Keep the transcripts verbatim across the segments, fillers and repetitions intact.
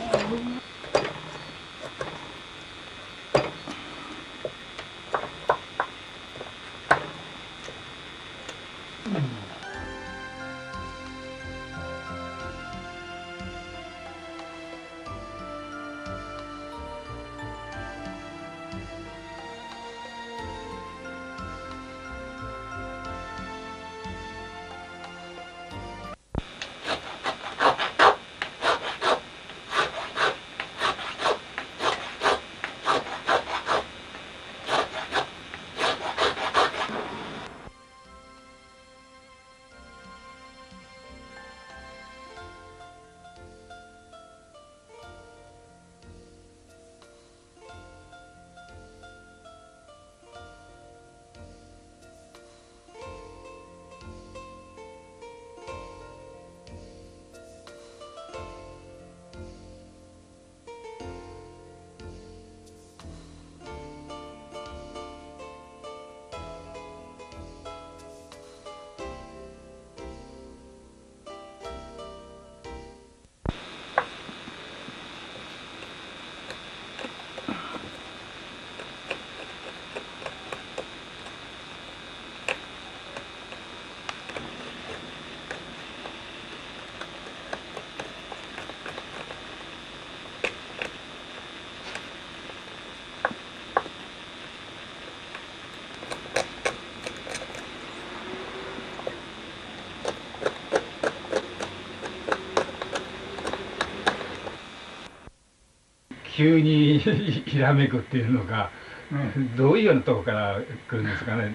急にひらめくっていうのが、うん、どういうようなとこから来るんですかね。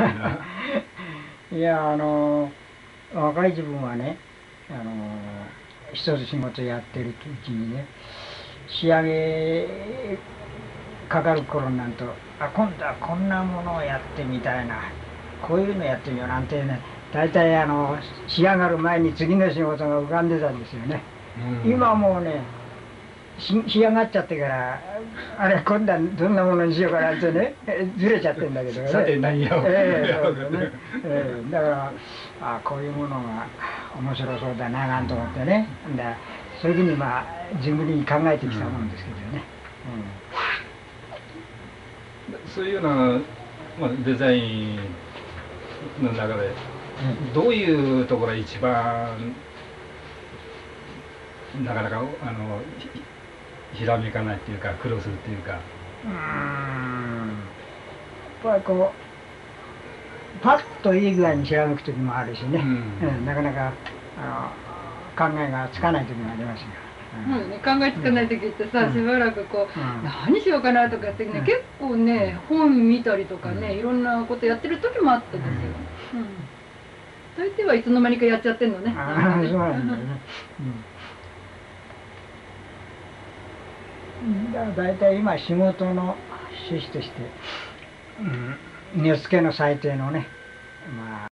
いや、あの若い自分はね、あの一つ仕事やってるうちにね、仕上げかかる頃になると、あ、今度はこんなものをやってみたいな、こういうのやってみようなんてね、大体あの仕上がる前に次の仕事が浮かんでたんですよね。うん、今もうね、し仕上がっちゃってから、あれ今度はどんなものにしようかなってね、ずれちゃってんだけどね。 さて何を、 えー、そうですね、えー、だからあこういうものが面白そうだななんて思ってね、だそういうふうにまあ自分に考えてきたものですけどね。 うんうん、そういうような、まあ、デザインの中で、うん、どういうところが一番なかなかあのひらめかないっていうか苦労するっていうか。 うーん、やっぱりこうパッといい具合にひらめく時もあるしね、うんうん、なかなかあの考えがつかない時もありますよ。 うんうんね、考えつかない時ってさ、うん、しばらくこう、うん、何しようかなとかってね、うん、結構ね本見たりとかね、いろんなことやってる時もあったんですよ。うんうん、大抵はいつの間にかやっちゃってんのね。 ああ、そうなんだよね。うん、だから大体今仕事の趣旨として、うん、根付けの最低のね、まあ